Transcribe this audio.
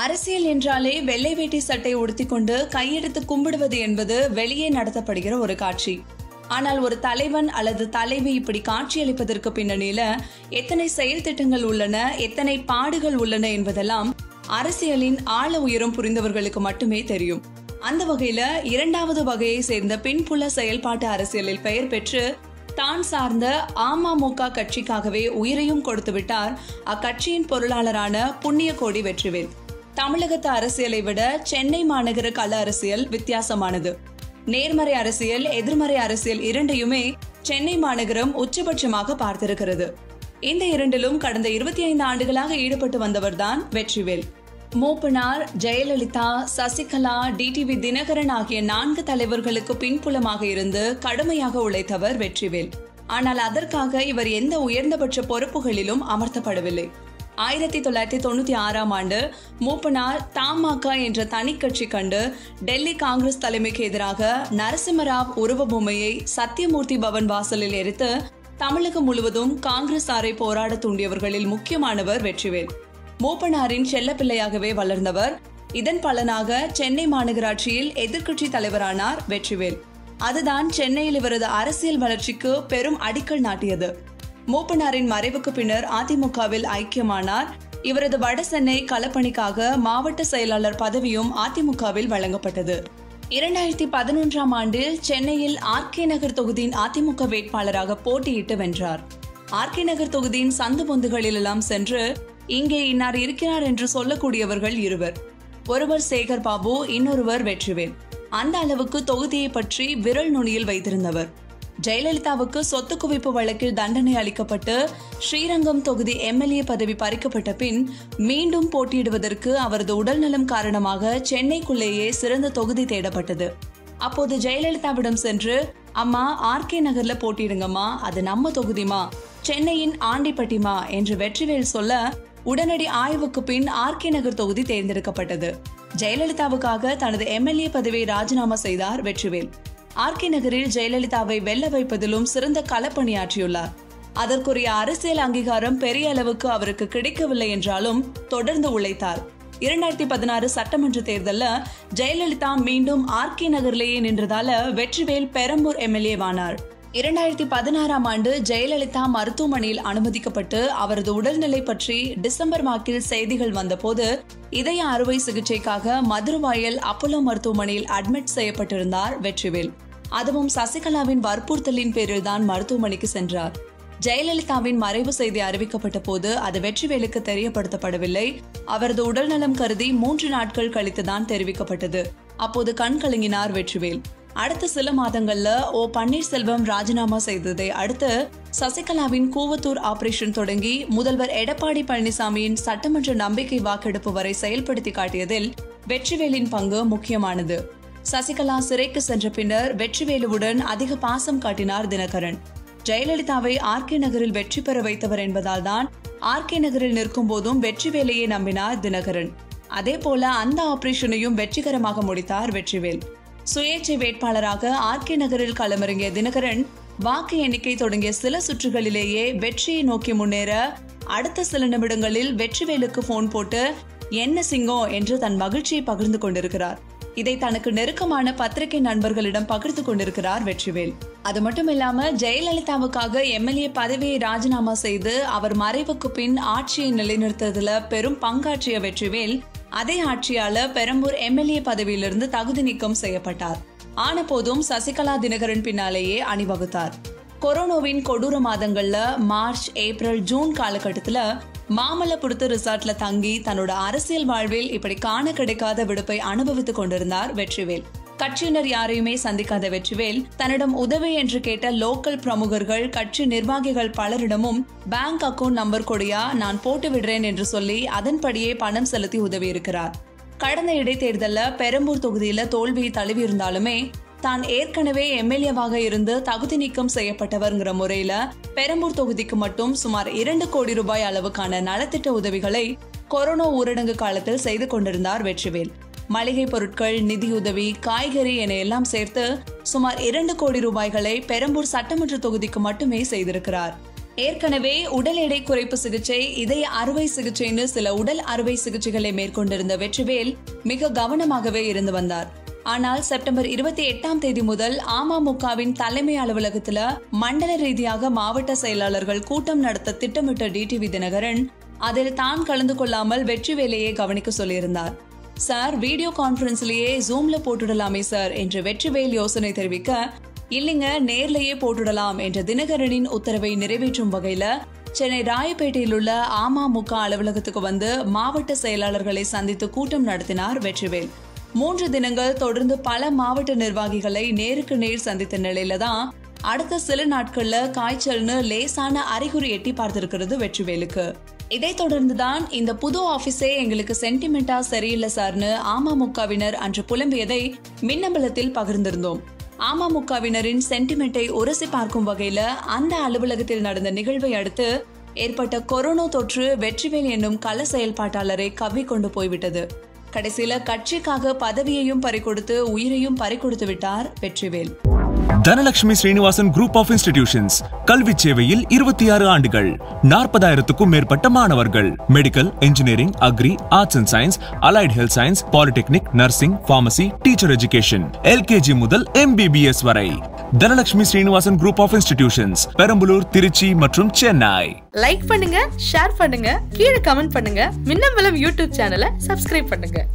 அரசியல் என்றாலே வெள்ளை வேட்டி சட்டை உடுத்திக்கொண்டு கையெடுத்து கும்பிடுவது என்பது வெளியே நடத்தப்படுகிற ஒரு காட்சி. ஆனால் ஒரு தலைவன் அல்லது தலைவி இப்படி காட்சியளிப்பதற்கு பின்னணியில எத்தனை செயல் திட்டங்கள் உள்ளன, எத்தனை பாடுகள் உள்ளன என்பதெல்லாம் அரசியலின் ஆழ உயரம் புரிந்தவர்களுக்கு மட்டுமே தெரியும். அந்த வகையில இரண்டாவது வகையை சேர்ந்த பின்புல செயல்பாட்டு அரசியலில் பெயர் பெற்று தான் சார்ந்த அமமுக கட்சிக்காகவே உயிரையும் கொடுத்து விட்டார் அக்கட்சியின் பொருளாளரான புண்ணியகோடி வெற்றிவேல். தமிழகத்து அரசியலை விட சென்னை மாநகர கள அரசியல் வித்தியாசமானது. நேர்மறை அரசியல், எதிர்மறை அரசியல் இரண்டையுமே சென்னை மாநகரம் உச்சபட்சமாக பார்த்திருக்கிறது. இந்த இரண்டிலும் கடந்த 25 ஆண்டுகளாக ஈடுபட்டு வந்தவர்தான் வெற்றிவேல். மூப்பனார், ஜெயலலிதா, சசிகலா, டிடிவி தினகரன் ஆகிய 4 தலைவர்களுக்கு பின்புலமாக இருந்து கடுமையாக உழைத்தவர் வெற்றிவேல். ஆனால் அதற்காக இவர் எந்த உயர்ந்தபட்ச பொறுப்புகளிலும் அமர்த்தப்படவில்லை. 1996ஆம் ஆண்டு மூப்பனார் தமாக என்ற தனி கட்சி கண்டு டெல்லி காங்கிரஸ் தலைமைக்கு எதிராக நரசிம்மராவ் உருவ பொம்மையை சத்தியமூர்த்தி பவன் வாசலில் எரித்து தமிழகம் முழுவதும் காங்கிரசாரை போராட தூண்டியவர்களில் முக்கியமானவர் வெற்றிவேல். மூப்பனாரின் செல்லப்பிள்ளையாகவே வளர்ந்தவர். இதன் பலனாக சென்னை மாநகராட்சியில் எதிர்க்கட்சி தலைவரானார் வெற்றிவேல். அதுதான் சென்னையில் இவரது அரசியல் வளர்ச்சிக்கு பெரும் அடிக்கல் நாட்டியது. மூப்பனாரின் மறைவுக்கு பின்னர் அதிமுகவில் ஐக்கியமானார். இவரது வட சென்னை களப்பணிக்காக மாவட்ட செயலாளர் பதவியும் அதிமுகவில் வழங்கப்பட்டது. 2011ஆம் ஆண்டில் சென்னையில் ஆர்கே நகர் தொகுதியின் அதிமுக வேட்பாளராக போட்டியிட்டு வென்றார். ஆர்கே நகர் தொகுதியின் சந்து பொந்துகளிலெல்லாம் சென்று இங்கே இன்னார் இருக்கிறார் என்று சொல்லக்கூடியவர்கள் இருவர். ஒருவர் சேகர் பாபு, இன்னொருவர் வெற்றிவேல். அந்த அளவுக்கு தொகுதியை பற்றி விரல் நுனியில் வைத்திருந்தவர். ஜெயலலிதாவுக்கு சொத்து குவிப்பு வழக்கில் தண்டனை அளிக்கப்பட்டு ஸ்ரீரங்கம் தொகுதி எம்எல்ஏ பதவி பறிக்கப்பட்ட பின் மீண்டும் போட்டியிடுவதற்கு அவரது உடல்நலம் காரணமாக சென்னைக்குள்ளேயே சிறந்த தொகுதி தேடப்பட்டது. அப்போது ஜெயலலிதாவிடம் சென்று, அம்மா ஆர்கே நகர்ல போட்டியிடுங்கம்மா, அது நம்ம தொகுதிமா, சென்னையின் ஆண்டிப்பட்டிமா என்று வெற்றிவேல் சொல்ல உடனடி ஆய்வுக்கு பின் ஆர்கே நகர் தொகுதி தேர்ந்தெடுக்கப்பட்டது. ஜெயலலிதாவுக்காக தனது எம்எல்ஏ பதவியை ராஜினாமா செய்தார் வெற்றிவேல். ஆர்கே நகரில் ஜெயலலிதாவை வெல்ல வைப்பதிலும் சிறந்த களப்பணியாற்றியுள்ளார். அதற்குரிய அரசியல் அங்கீகாரம் பெரிய அளவுக்கு அவருக்கு கிடைக்கவில்லை என்றாலும் தொடர்ந்து உழைத்தார். 2016 சட்டமன்ற தேர்தலில் ஜெயலலிதா மீண்டும் ஆர்கே நகர்லேயே நின்றதால வெற்றிவேல் பெரம்பூர் எம்எல்ஏவானார். 2016ஆம் ஆண்டு ஜெயலலிதா மருத்துவமனையில் அனுமதிக்கப்பட்டு அவரது உடல்நிலை பற்றி டிசம்பர் வாக்கில் செய்திகள் வந்தபோது இதய அறுவை சிகிச்சைக்காக மதுரவாயல் அப்போலோ மருத்துவமனையில் அட்மிட் செய்யப்பட்டிருந்தார் வெற்றிவேல். அதுவும் சசிகலாவின் வற்புறுத்தலின் பேரில் தான் மருத்துவமனைக்கு சென்றார். ஜெயலலிதாவின் மறைவு செய்தி அறிவிக்கப்பட்ட போது அது வெற்றிவேலுக்கு தெரியப்படுத்தப்படவில்லை. அவரது உடல்நலம் கருதி 3 நாட்கள் கழித்துதான் தெரிவிக்கப்பட்டது. அப்போது கண் கலங்கினார் வெற்றிவேல். அடுத்த சில மாதங்கள்ல பன்னீர்செல்வம் ராஜினாமா செய்ததை அடுத்து சசிகலாவின் கூவத்தூர் ஆபரேஷன் தொடங்கி முதல்வர் எடப்பாடி பழனிசாமியின் சட்டமன்ற நம்பிக்கை வாக்கெடுப்பு வரை செயல்படுத்தி காட்டியதில் வெற்றிவேலின் பங்கு முக்கியமானது. சசிகலா சிறைக்கு சென்ற பின்னர் வெற்றிவேலுவுடன் அதிக பாசம் காட்டினார் தினகரன். ஜெயலலிதாவை ஆர்கே நகரில் வெற்றி பெற வைத்தவர் என்பதால் தான் ஆர்கே நகரில் நிற்கும் போதும் வெற்றிவேலையே நம்பினார் தினகரன். அதே போல அந்த ஆபரேஷனையும் வெற்றிகரமாக முடித்தார் வெற்றிவேல். சுயேட்சை வேட்பாளராக ஆர்கே நகரில் களமிறங்கிய தினகரன் வாக்கு எண்ணிக்கை தொடங்கிய சில சுற்றுகளிலேயே வெற்றியை நோக்கி முன்னேற அடுத்த சில நிமிடங்களில் வெற்றிவேலுக்கு போன் போட்டு என்ன சிங்கம் என்று தன் மகிழ்ச்சியை பகிர்ந்து கொண்டிருக்கிறார். இதை தனக்கு நெருக்கமான பத்திரிகை நண்பர்களிடம் பகிர்ந்து கொண்டிருக்கிறார் வெற்றிவேல். அது மட்டும் இல்லாம ஜெயலலிதாவுக்காக எம்எல்ஏ பதவியை ராஜினாமா செய்து அவர் மறைவுக்கு பின் ஆட்சியை நிலைநிறுத்ததுல பெரும் பங்காற்றிய வெற்றிவேல் அதே ஆட்சியால பெரம்பூர் எம்எல்ஏ பதவியிலிருந்து தகுதி நீக்கம் செய்யப்பட்டார். ஆன போதும் சசிகலா தினகரன் பின்னாலேயே அணிவகுத்தார். கொரோனாவின் கொடூர மாதங்கள்ல மார்ச், ஏப்ரல், ஜூன் காலகட்டத்துல மாமல்லபுரத்து ரிசார்ட்ல தங்கி தன்னோட அரசியல் வாழ்வில் இப்படி காண கிடைக்காத விடுப்பை அனுபவித்துக் கொண்டிருந்தார் வெற்றிவேல். கட்சியினர் யாரையுமே சந்திக்காத வெற்றிவேல் தன்னிடம் உதவி என்று கேட்ட லோக்கல் பிரமுகர்கள், கட்சி நிர்வாகிகள் பலரிடமும் பேங்க் அக்கவுண்ட் நம்பர் கொடியா, நான் போட்டு விடுறேன் என்று சொல்லி அதன்படியே பணம் செலுத்தி உதவி இருக்கிறார். கடந்த இடைத்தேர்தல்ல பெரம்பூர் தொகுதியில தோல்வியை தழுவி இருந்தாலுமே தான் ஏற்கனவே எம்எல்ஏவாக இருந்து தகுதி நீக்கம் செய்யப்பட்டவர்ங்கிற முறையில பெரம்பூர் தொகுதிக்கு மட்டும் சுமார் 2 கோடி ரூபாய் அளவுக்கான நலத்திட்ட உதவிகளை கொரோனா ஊரடங்கு காலத்தில் செய்து கொண்டிருந்தார் வெற்றிவேல். மளிகை பொருட்கள், நிதியுதவி, காய்கறி என எல்லாம் சேர்த்து சுமார் 2 கோடி ரூபாய்களை பெரம்பூர் சட்டமன்ற தொகுதிக்கு மட்டுமே செய்திருக்கிறார். ஏற்கனவே உடல் எடை குறைப்பு சிகிச்சை, இதய அறுவை சிகிச்சைன்னு சில உடல் அறுவை சிகிச்சைகளை மேற்கொண்டிருந்த வெற்றிவேல் மிக கவனமாகவே இருந்து வந்தார். ஆனால் செப்டம்பர் 28ஆம் தேதி முதல் அமமுகவின் தலைமை அலுவலகத்துல மண்டல ரீதியாக மாவட்ட செயலாளர்கள் கூட்டம் நடத்த திட்டமிட்ட டிடிவி தினகரன் அதில் தான் கலந்து கொள்ளாமல் வெற்றிவேலையே கவனிக்க சொல்லியிருந்தார். சார், வீடியோ கான்பரன்ஸ்லயே ஜூம்ல போட்டுடலாமே சார் என்று வெற்றிவேல் யோசனை தெரிவிக்க, இல்லைங்க நேர்லயே போட்டுடலாம் என்ற தினகரனின் உத்தரவை நிறைவேற்றும் வகையில சென்னை ராயப்பேட்டையில் உள்ள அமமுக அலுவலகத்துக்கு வந்து மாவட்ட செயலாளர்களை சந்தித்து கூட்டம் நடத்தினார் வெற்றிவேல். 3 தினங்கள் தொடர்ந்து பல மாவட்ட நிர்வாகிகளை நேருக்கு நேர் சந்தித்த நிலையில தான் அடுத்த சில நாட்கள்ல காய்ச்சல்னு லேசான அறிகுறி எட்டி பார்த்திருக்கிறது வெற்றிவேலுக்கு. இதை தொடர்ந்துதான் இந்த புது ஆபீஸே எங்களுக்கு சென்டிமெண்டா சரியில்லை சார்னு அமமுகவினர் அன்று புலம்பியதை மின்னம்பலத்தில் பகிர்ந்திருந்தோம். அமமுகவினரின் சென்டிமெண்டை உரசி பார்க்கும் வகையில அந்த அலுவலகத்தில் நடந்த நிகழ்வை அடுத்து ஏற்பட்ட கொரோனா தொற்று வெற்றிவேல் என்னும் கள செயல்பாட்டாளரை கவ்விக்கொண்டு போய்விட்டது. கடைசியில கட்சிக்காக பதவியையும் பறிகொடுத்து உயிரையும் பறிகொடுத்து விட்டார் Vetrivel. Dhanalakshmi Srinivasan group of institutions கல்வி சேவையில் 26 ஆண்டுகள், 40,000க்கும் மேற்பட்ட மாணவர்கள். Medical, engineering, agri, arts and science, allied health science, polytechnic, nursing, pharmacy, teacher education, LKG முதல் MBBS வரை. Dhanalakshmi Srinivasan group of institutions, Perambalur, Trichy மற்றும் சென்னை. லைக் பண்ணுங்க, ஷேர் பண்ணுங்க, கீழே கமெண்ட் பண்ணுங்க. மின்னம்பலம் யூடியூப் சேனலை சப்ஸ்கிரைப் பண்ணுங்க.